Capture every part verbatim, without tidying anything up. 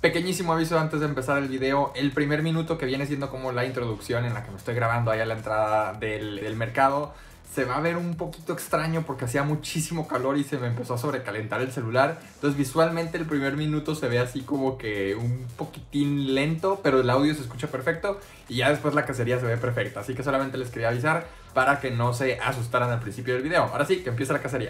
Pequeñísimo aviso antes de empezar el video. El primer minuto, que viene siendo como la introducción en la que me estoy grabando ahí a la entrada del, del mercado, se va a ver un poquito extraño porque hacía muchísimo calor y se me empezó a sobrecalentar el celular. Entonces visualmente el primer minuto se ve así como que un poquitín lento, pero el audio se escucha perfecto y ya después la cacería se ve perfecta. Así que solamente les quería avisar para que no se asustaran al principio del video. Ahora sí, que empiece la cacería.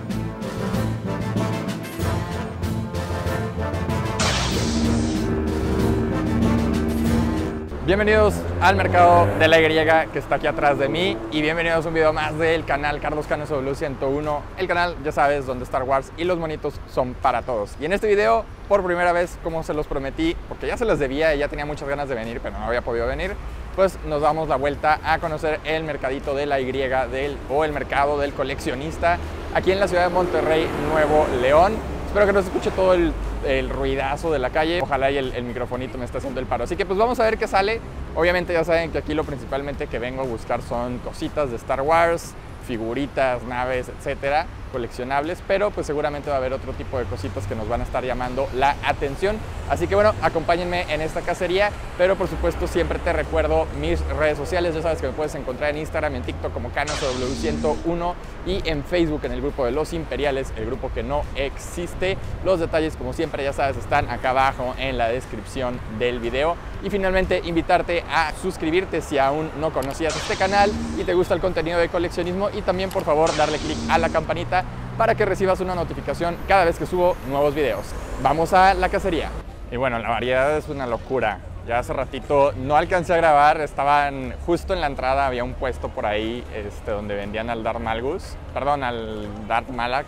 Bienvenidos al mercado de la Y, que está aquí atrás de mí, y bienvenidos a un video más del canal Carlos Cano S W ciento uno, el canal, ya sabes, donde Star Wars y los monitos son para todos. Y en este video, por primera vez, como se los prometí, porque ya se los debía y ya tenía muchas ganas de venir, pero no había podido venir, pues nos damos la vuelta a conocer el mercadito de la Y del, o el mercado del coleccionista, aquí en la ciudad de Monterrey, Nuevo León. Espero que no se escuche todo el, el ruidazo de la calle. Ojalá y el, el microfonito me esté haciendo el paro. Así que pues vamos a ver qué sale. Obviamente ya saben que aquí lo principalmente que vengo a buscar son cositas de Star Wars, figuritas, naves, etcétera, coleccionables, pero pues seguramente va a haber otro tipo de cositas que nos van a estar llamando la atención. Así que bueno, acompáñenme en esta cacería, pero por supuesto siempre te recuerdo mis redes sociales. Ya sabes que me puedes encontrar en Instagram y en TikTok como Cano S W ciento uno y en Facebook en el grupo de Los Imperiales, el grupo que no existe. Los detalles, como siempre, ya sabes, están acá abajo en la descripción del video. Y finalmente invitarte a suscribirte si aún no conocías este canal y te gusta el contenido de coleccionismo, y también por favor darle click a la campanita para que recibas una notificación cada vez que subo nuevos videos. Vamos a la cacería. Y bueno, la variedad es una locura. Ya hace ratito no alcancé a grabar, estaban justo en la entrada, había un puesto por ahí este, donde vendían al Darth Malgus, perdón, al Darth Malak,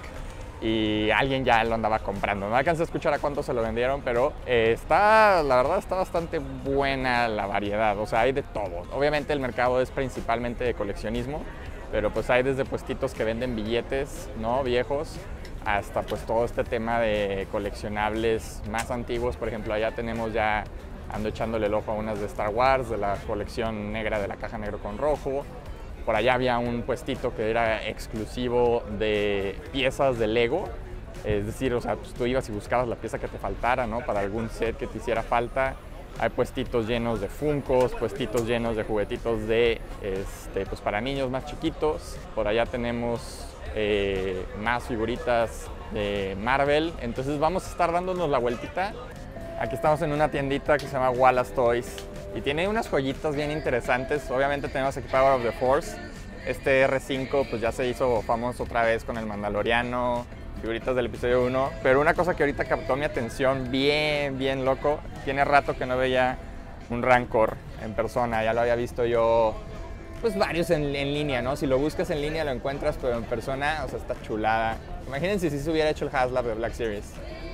y alguien ya lo andaba comprando. No alcancé a escuchar a cuánto se lo vendieron, pero eh, está, la verdad está bastante buena la variedad, o sea, hay de todo. Obviamente el mercado es principalmente de coleccionismo, pero pues hay desde puestitos que venden billetes, ¿no?, viejos, hasta pues todo este tema de coleccionables más antiguos. Por ejemplo, allá tenemos ya, ando echándole el ojo a unas de Star Wars, de la colección negra de la caja negro con rojo. Por allá había un puestito que era exclusivo de piezas de Lego, es decir, o sea, pues tú ibas y buscabas la pieza que te faltara, ¿no?, para algún set que te hiciera falta. Hay puestitos llenos de Funkos, puestitos llenos de juguetitos de, este, pues para niños más chiquitos. Por allá tenemos eh, más figuritas de Marvel. Entonces vamos a estar dándonos la vueltita. Aquí estamos en una tiendita que se llama Wallace Toys y tiene unas joyitas bien interesantes. Obviamente tenemos aquí Power of the Force. Este R cinco pues ya se hizo famoso otra vez con el Mandaloriano, figuritas del episodio uno, pero una cosa que ahorita captó mi atención bien, bien loco, tiene rato que no veía un Rancor en persona. Ya lo había visto yo, pues varios en, en línea, ¿no? Si lo buscas en línea lo encuentras, pero en persona, o sea, está chulada. Imagínense si se hubiera hecho el HasLab de Black Series.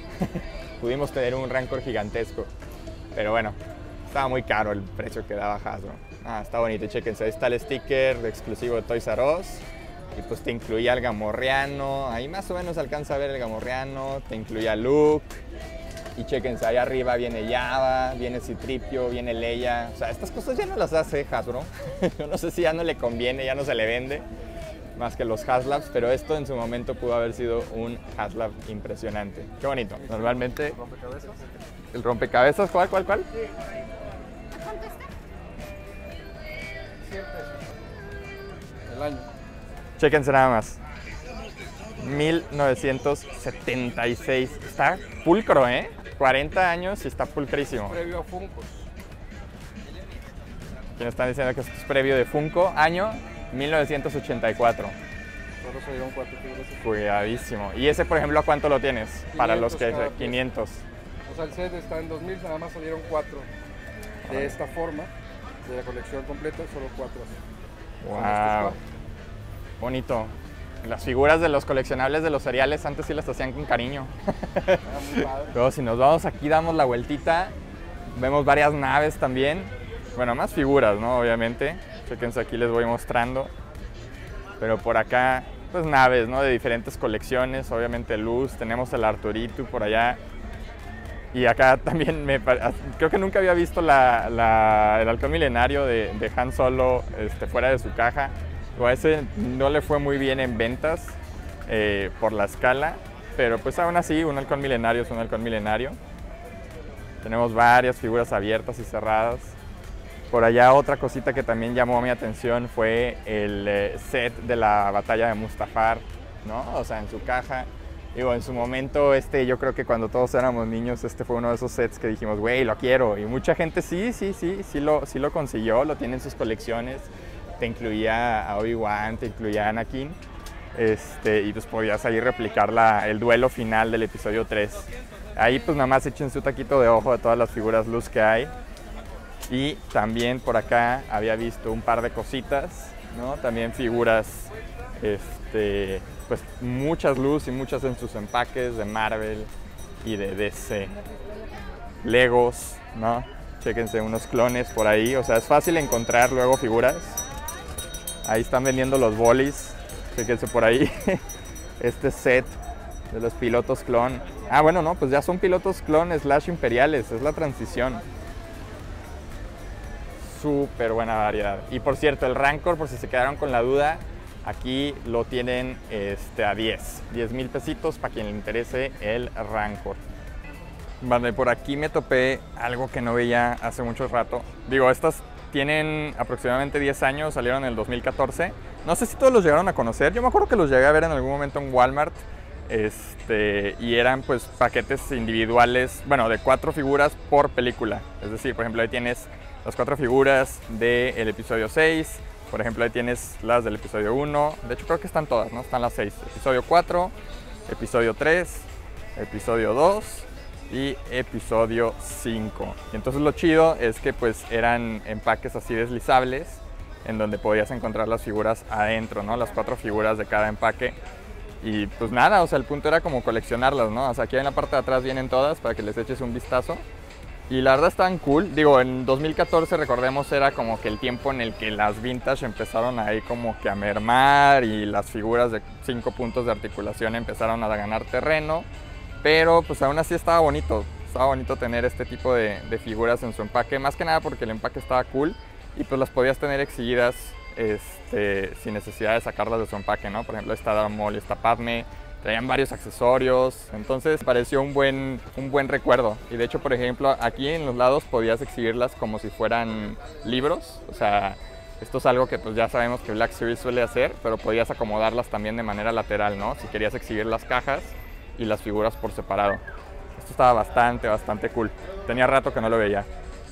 Pudimos tener un Rancor gigantesco, pero bueno, estaba muy caro el precio que daba Hasbro. Ah, está bonito, chéquense, ahí está el sticker de exclusivo de Toys R Us. Y pues te incluía el Gamorreano, ahí más o menos alcanza a ver el Gamorreano, te incluía Luke, y chéquense, ahí arriba viene Java, viene C-tripio, viene Leia. O sea, estas cosas ya no las hace Hasbro. Yo no sé si ya no le conviene, ya no se le vende, más que los HasLabs, pero esto en su momento pudo haber sido un HasLab impresionante. Qué bonito. Normalmente... ¿El rompecabezas? ¿El rompecabezas? ¿Cuál, cuál, cuál? Sí. cien pesos. El año. Chéquense nada más. mil novecientos setenta y seis. Está pulcro, ¿eh? cuarenta años y está pulcrísimo. Previo a Funko. ¿Quién están diciendo que esto es previo de Funko? Año mil novecientos ochenta y cuatro. Solo salieron cuatro figuras. Cuidadísimo. ¿Y ese, por ejemplo, a cuánto lo tienes? Para los que... quinientos. O sea, el set está en dos mil, nada más salieron cuatro de Ajá. esta forma. De la colección completa, solo cuatro. Wow. Bonito. Las figuras de los coleccionables de los cereales antes sí las hacían con cariño. Ah, muy padre. Luego si nos vamos aquí, damos la vueltita, vemos varias naves también. Bueno, más figuras, ¿no? Obviamente. Fíjense, aquí les voy mostrando. Pero por acá, pues naves, ¿no? De diferentes colecciones. Obviamente Luz, tenemos el Arturito por allá. Y acá también me creo que nunca había visto la, la, el halcón milenario de, de Han Solo este, fuera de su caja. O a ese no le fue muy bien en ventas eh, por la escala, pero pues aún así un halcón milenario es un halcón milenario. Tenemos varias figuras abiertas y cerradas. Por allá otra cosita que también llamó mi atención fue el eh, set de la batalla de Mustafar, ¿no? O sea, en su caja. Digo, en su momento, este, yo creo que cuando todos éramos niños, este fue uno de esos sets que dijimos, güey, lo quiero. Y mucha gente sí, sí, sí, sí lo, sí lo consiguió, lo tiene en sus colecciones. Te incluía a Obi-Wan, te incluía a Anakin. Este, y pues podías ahí replicar la, el duelo final del episodio tres. Ahí pues nada más echen su taquito de ojo de todas las figuras luz que hay. Y también por acá había visto un par de cositas, ¿no? También figuras, este, pues muchas luz y muchas en sus empaques de Marvel y de D C. Legos, ¿no? Chéquense unos clones por ahí, o sea, es fácil encontrar luego figuras. Ahí están vendiendo los bolis, chéquense por ahí. Este set de los pilotos clon. Ah, bueno, no, pues ya son pilotos clon slash imperiales, es la transición. Súper buena variedad. Y por cierto, el Rancor, por si se quedaron con la duda, aquí lo tienen este, a diez mil pesitos para quien le interese el Rancor. Vale, por aquí me topé algo que no veía hace mucho rato. Digo, estas tienen aproximadamente diez años, salieron en el dos mil catorce. No sé si todos los llegaron a conocer. Yo me acuerdo que los llegué a ver en algún momento en Walmart. Este, y eran pues paquetes individuales, bueno, de cuatro figuras por película. Es decir, por ejemplo, ahí tienes las cuatro figuras del episodio seis. Por ejemplo, ahí tienes las del episodio uno. De hecho, creo que están todas, ¿no? Están las seis. Episodio cuatro, episodio tres, episodio dos y episodio cinco. Y entonces lo chido es que pues eran empaques así deslizables en donde podías encontrar las figuras adentro, ¿no? Las cuatro figuras de cada empaque. Y pues nada, o sea, el punto era como coleccionarlas, ¿no? O sea, aquí en la parte de atrás vienen todas para que les eches un vistazo. Y la verdad están cool. Digo, en dos mil catorce, recordemos, era como que el tiempo en el que las vintage empezaron ahí como que a mermar y las figuras de cinco puntos de articulación empezaron a ganar terreno. Pero pues aún así estaba bonito. Estaba bonito tener este tipo de, de figuras en su empaque. Más que nada porque el empaque estaba cool y pues las podías tener exhibidas este, sin necesidad de sacarlas de su empaque, ¿no? Por ejemplo, esta Darth Maul y esta Padme. Traían varios accesorios, entonces pareció un buen, un buen recuerdo. Y de hecho, por ejemplo, aquí en los lados podías exhibirlas como si fueran libros. O sea, esto es algo que pues ya sabemos que Black Series suele hacer, pero podías acomodarlas también de manera lateral, ¿no? Si querías exhibir las cajas y las figuras por separado. Esto estaba bastante, bastante cool. Tenía rato que no lo veía.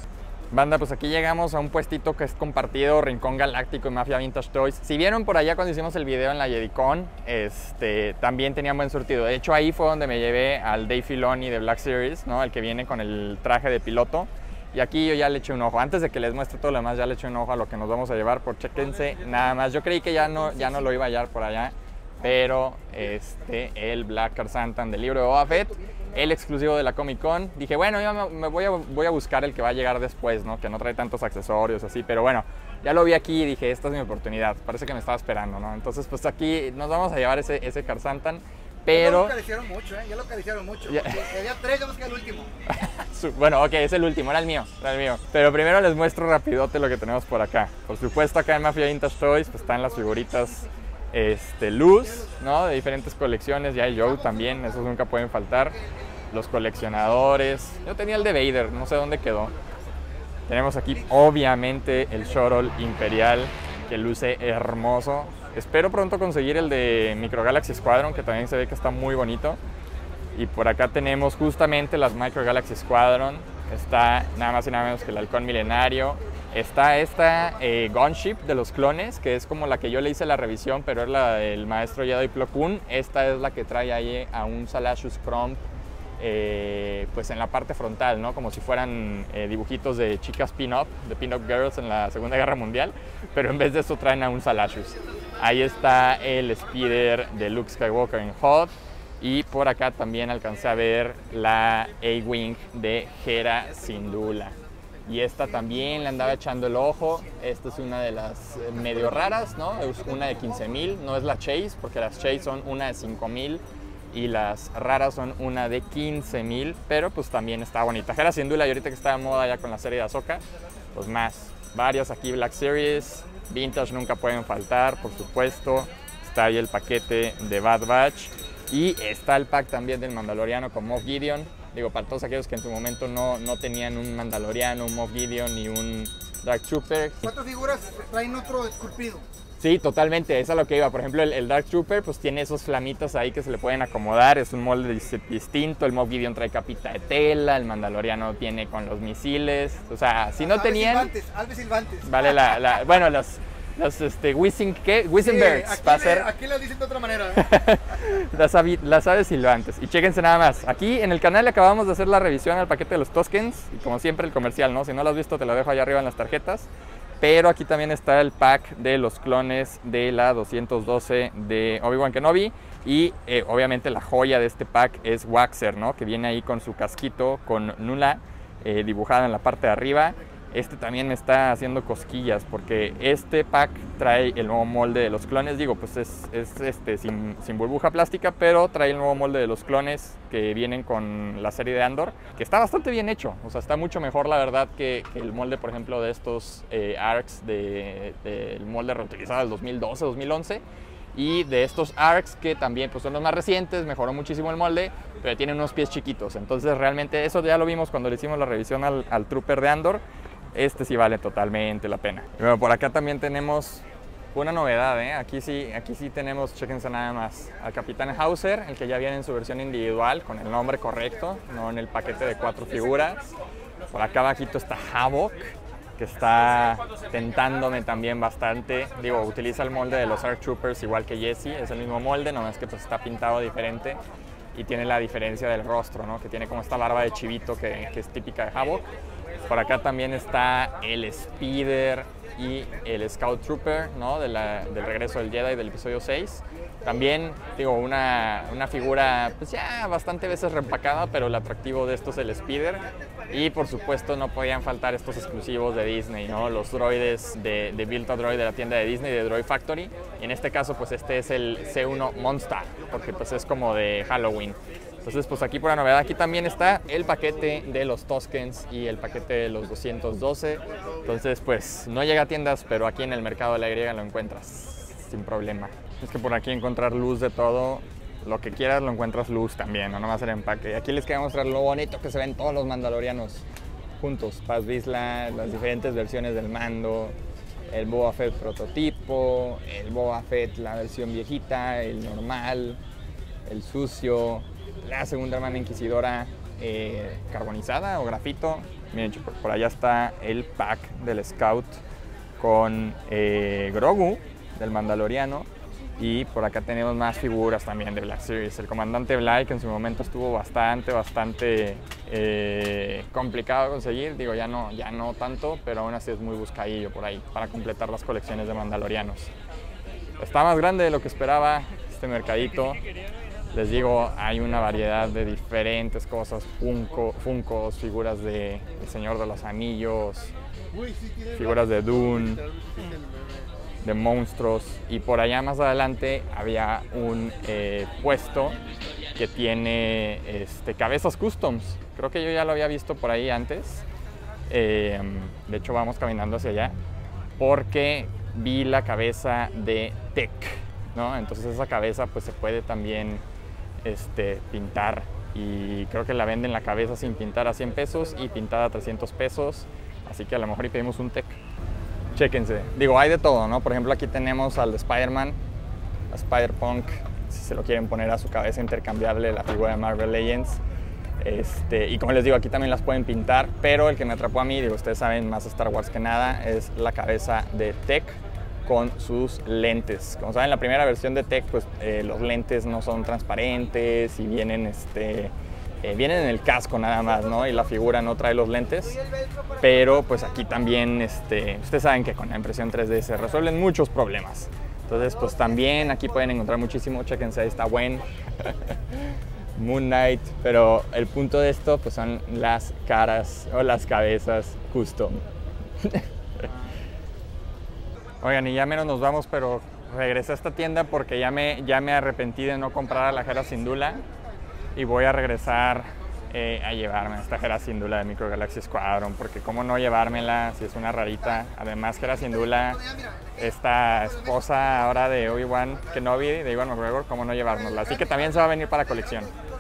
Banda, pues aquí llegamos a un puestito que es compartido, Rincón Galáctico y Mafia Vintage Toys. Si vieron por allá cuando hicimos el video en la JediCon, este, también tenían buen surtido. De hecho, ahí fue donde me llevé al Dave Filoni de Black Series, ¿no? El que viene con el traje de piloto. Y aquí yo ya le eché un ojo. Antes de que les muestre todo lo demás, ya le eché un ojo a lo que nos vamos a llevar. Por chéquense nada más. Yo creí que ya no, ya no lo iba a hallar por allá, pero este, el Black Krrsantan del libro de Boba Fett, el exclusivo de la Comic Con. Dije, bueno, yo me, me voy, a, voy a buscar el que va a llegar después, ¿no? Que no trae tantos accesorios así, pero bueno, ya lo vi aquí y dije, esta es mi oportunidad. Parece que me estaba esperando, ¿no? Entonces, pues aquí nos vamos a llevar ese, ese Krrsantan, pero... Ya lo acariciaron mucho, ¿eh? Ya lo acariciaron mucho. Ya. Había tres, ya busqué el último. Bueno, ok, es el último, era el mío, era el mío. Pero primero les muestro rapidote lo que tenemos por acá. Por supuesto, acá en Mafia Vintage Toys pues, están las figuritas este, luz, ¿no? De diferentes colecciones. Ya hay Joe también, esos nunca pueden faltar. Los coleccionadores. Yo tenía el de Vader, no sé dónde quedó. Tenemos aquí, obviamente, el Shuttle Imperial, que luce hermoso. Espero pronto conseguir el de Micro Galaxy Squadron, que también se ve que está muy bonito. Y por acá tenemos justamente las Micro Galaxy Squadron. Está nada más y nada menos que el Halcón Milenario. Está esta eh, Gunship de los clones, que es como la que yo le hice la revisión, pero es la del maestro Jedi Plo Koon. Esta es la que trae ahí a un Salashus Crumb, eh, pues en la parte frontal, ¿no? Como si fueran eh, dibujitos de chicas pin-up, de pin-up girls en la Segunda Guerra Mundial, pero en vez de eso traen a un Salashus. Ahí está el Speeder de Luke Skywalker en H U D. Y por acá también alcancé a ver la A-Wing de Hera Syndulla. Y esta también le andaba echando el ojo. Esta es una de las medio raras, ¿no? Es una de quince mil, no es la Chase, porque las Chase son una de cinco mil y las raras son una de quince mil, pero pues también está bonita. Hera Syndulla, y ahorita que está de moda ya con la serie de Ahsoka, pues más. Varias aquí Black Series, Vintage nunca pueden faltar, por supuesto. Está ahí el paquete de Bad Batch. Y está el pack también del Mandaloriano con Moff Gideon. Digo, para todos aquellos que en su momento no, no tenían un Mandaloriano, un Moff Gideon ni un Dark Trooper. Cuatro figuras traen otro esculpido. Sí, totalmente, eso es a lo que iba. Por ejemplo, el, el Dark Trooper pues tiene esos flamitas ahí que se le pueden acomodar, es un molde distinto. El Moff Gideon trae capita de tela, el Mandaloriano tiene con los misiles. O sea, si no Alves tenían... Silvantes, Alves Silvantes. Vale, la, la, bueno, los, los este, Whizzing, ¿qué? Whizzenbergs, sí, va a aquí, ser... le, aquí le dicen de otra manera. ¿eh? las, avi, las aves silbantes. Y chéquense nada más, aquí en el canal le acabamos de hacer la revisión al paquete de los Tuskens. Y como siempre el comercial, ¿no? Si no lo has visto te lo dejo allá arriba en las tarjetas. Pero aquí también está el pack de los clones de la doscientos doce de Obi-Wan Kenobi. Y eh, obviamente la joya de este pack es Waxer, ¿no? Que viene ahí con su casquito, con Nula eh, dibujada en la parte de arriba. Este también me está haciendo cosquillas porque este pack trae el nuevo molde de los clones. Digo, pues es, es este, sin, sin burbuja plástica, pero trae el nuevo molde de los clones que vienen con la serie de Andor, que está bastante bien hecho. O sea, está mucho mejor, la verdad, que, que el molde, por ejemplo, de estos eh, ARCs del de, de molde reutilizado del dos mil doce, dos mil once. Y de estos ARCs que también pues, son los más recientes, mejoró muchísimo el molde, pero tienen unos pies chiquitos. Entonces, realmente eso ya lo vimos cuando le hicimos la revisión al, al Trooper de Andor. Este sí vale totalmente la pena. Y bueno, por acá también tenemos una novedad, ¿eh? Aquí sí, aquí sí tenemos, chéquense nada más, al Capitán Hauser, el que ya viene en su versión individual, con el nombre correcto, no en el paquete de cuatro figuras. Por acá abajito está Havoc, que está tentándome también bastante. Digo, utiliza el molde de los Arc Troopers igual que Jesse, es el mismo molde, nomás que pues está pintado diferente. Y tiene la diferencia del rostro, ¿no? Que tiene como esta barba de chivito que, que es típica de Havoc. Por acá también está el Speeder y el Scout Trooper, ¿no? De la, del regreso del Jedi del episodio seis. También, digo, una, una figura pues ya bastante veces reempacada, pero el atractivo de esto es el Speeder. Y por supuesto no podían faltar estos exclusivos de Disney, ¿no? Los droides de, de Build-A-Droid de la tienda de Disney, de Droid Factory. Y en este caso, pues este es el C uno Monster, porque pues es como de Halloween. Entonces, pues aquí por la novedad, aquí también está el paquete de los Tuskens y el paquete de los doscientos doce. Entonces, pues no llega a tiendas, pero aquí en el mercado de la Y lo encuentras sin problema. Es que por aquí encontrar luz de todo, lo que quieras lo encuentras luz también, no nomás el empaque. Y aquí les quería mostrar lo bonito que se ven todos los mandalorianos juntos. Paz Vizsla, las diferentes versiones del mando, el Boba Fett prototipo, el Boba Fett la versión viejita, el normal, el sucio, la segunda hermana inquisidora eh, carbonizada o grafito. Miren, por, por allá está el pack del Scout con eh, Grogu, del Mandaloriano. Y por acá tenemos más figuras también de Black Series. El comandante Bly, que en su momento estuvo bastante, bastante eh, complicado de conseguir. Digo, ya no, ya no tanto, pero aún así es muy buscadillo por ahí para completar las colecciones de Mandalorianos. Está más grande de lo que esperaba este mercadito. Les digo, hay una variedad de diferentes cosas, Funko, Funkos, figuras de El Señor de los Anillos, figuras de Dune, de monstruos. Y por allá más adelante había un eh, puesto que tiene este, cabezas customs. Creo que yo ya lo había visto por ahí antes. Eh, de hecho, vamos caminando hacia allá porque vi la cabeza de Tech, ¿no? Entonces esa cabeza pues se puede también este, pintar, y creo que la venden la cabeza sin pintar a cien pesos y pintada a trescientos pesos, así que a lo mejor y pedimos un Tech. Chéquense, digo, hay de todo, ¿no? Por ejemplo, aquí tenemos al de Spider-Man, a Spider-Punk, si se lo quieren poner a su cabeza intercambiable, la figura de Marvel Legends. Este, y como les digo, aquí también las pueden pintar, pero el que me atrapó a mí, digo, ustedes saben más Star Wars que nada, es la cabeza de Tech con sus lentes. Como saben, la primera versión de Tech, pues eh, los lentes no son transparentes y vienen, este, eh, vienen en el casco nada más, ¿no? Y la figura no trae los lentes. Pero pues aquí también, este, ustedes saben que con la impresión tres D se resuelven muchos problemas. Entonces, pues también aquí pueden encontrar muchísimo. Chéquense, ahí está Gwen, Moon Knight. Pero el punto de esto, pues son las caras o las cabezas custom. Oigan, y ya menos nos vamos, pero regresé a esta tienda porque ya me, ya me arrepentí de no comprar a la Hera Syndulla y voy a regresar eh, a llevarme esta Hera Syndulla de Micro Galaxy Squadron, porque cómo no llevármela si es una rarita. Además, Hera Syndulla, esta esposa ahora de Obi-Wan Kenobi, de Ewan McGregor, cómo no llevárnosla. Así que también se va a venir para colección.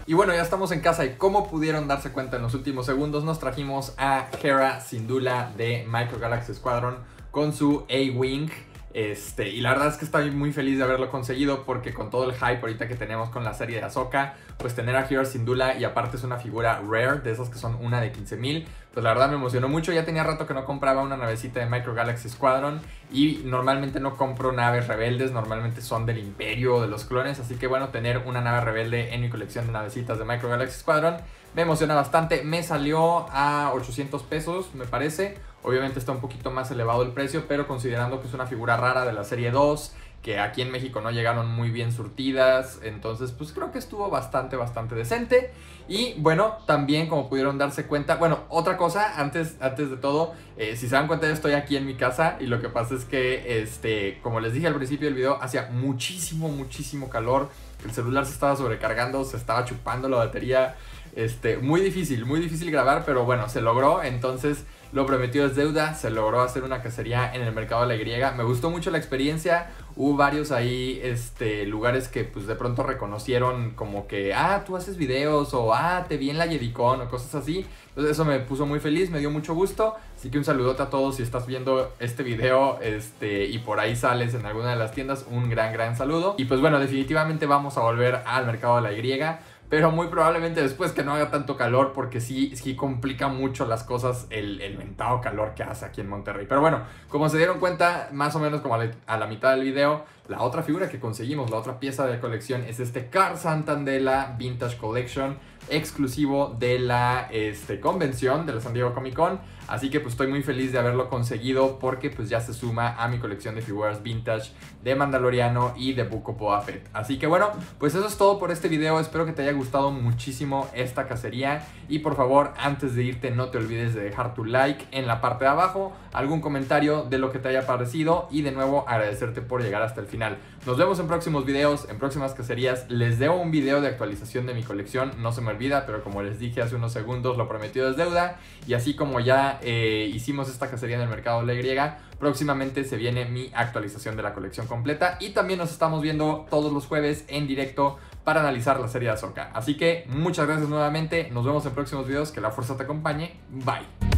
Y bueno, ya estamos en casa y como pudieron darse cuenta en los últimos segundos, nos trajimos a Hera Syndulla de Micro Galaxy Squadron con su A-Wing. Este, y la verdad es que estoy muy feliz de haberlo conseguido porque con todo el hype ahorita que tenemos con la serie de Ahsoka, pues tener a Hera Syndulla y aparte es una figura rare, de esas que son una de quince mil, pues la verdad me emocionó mucho. Ya tenía rato que no compraba una navecita de Micro Galaxy Squadron y normalmente no compro naves rebeldes, normalmente son del Imperio o de los clones, así que bueno, tener una nave rebelde en mi colección de navecitas de Micro Galaxy Squadron me emociona bastante. Me salió a ochocientos pesos, me parece. Obviamente está un poquito más elevado el precio, pero considerando que es una figura rara de la serie dos, que aquí en México no llegaron muy bien surtidas, entonces pues creo que estuvo bastante, bastante decente. Y bueno, también como pudieron darse cuenta, bueno, otra cosa, antes, antes de todo, eh, si se dan cuenta yo estoy aquí en mi casa y lo que pasa es que, este, como les dije al principio del video, hacía muchísimo, muchísimo calor, el celular se estaba sobrecargando, se estaba chupando la batería, este, muy difícil, muy difícil grabar, pero bueno, se logró, entonces lo prometido es deuda, se logró hacer una cacería en el mercado de la Y. Me gustó mucho la experiencia, hubo varios ahí este, lugares que pues de pronto reconocieron como que, ah, tú haces videos, o ah, te vi en la YediCon, o cosas así. Entonces eso me puso muy feliz, me dio mucho gusto, así que un saludote a todos si estás viendo este video este, y por ahí sales en alguna de las tiendas, un gran, gran saludo. Y pues bueno, definitivamente vamos a volver al mercado de la Y, pero muy probablemente después que no haga tanto calor, porque sí, sí complica mucho las cosas el, el mentado calor que hace aquí en Monterrey. Pero bueno, como se dieron cuenta, más o menos como a la, a la mitad del video, la otra figura que conseguimos, la otra pieza de colección, es este Car Santandela Vintage Collection, exclusivo de la este, convención de la San Diego Comic Con. Así que pues estoy muy feliz de haberlo conseguido porque pues ya se suma a mi colección de figuras vintage de Mandaloriano y de Book of Boba Fett. Así que bueno, pues eso es todo por este video. Espero que te haya gustado muchísimo esta cacería. Y por favor, antes de irte, no te olvides de dejar tu like en la parte de abajo, algún comentario de lo que te haya parecido y de nuevo agradecerte por llegar hasta el final. Nos vemos en próximos videos, en próximas cacerías. Les debo un video de actualización de mi colección, no se me olvida, pero como les dije hace unos segundos, lo prometido es deuda. Y así como ya eh, hicimos esta cacería en el mercado de la Y, próximamente se viene mi actualización de la colección completa. Y también nos estamos viendo todos los jueves en directo para analizar la serie de Ahsoka. Así que muchas gracias nuevamente, nos vemos en próximos videos, que la fuerza te acompañe, bye.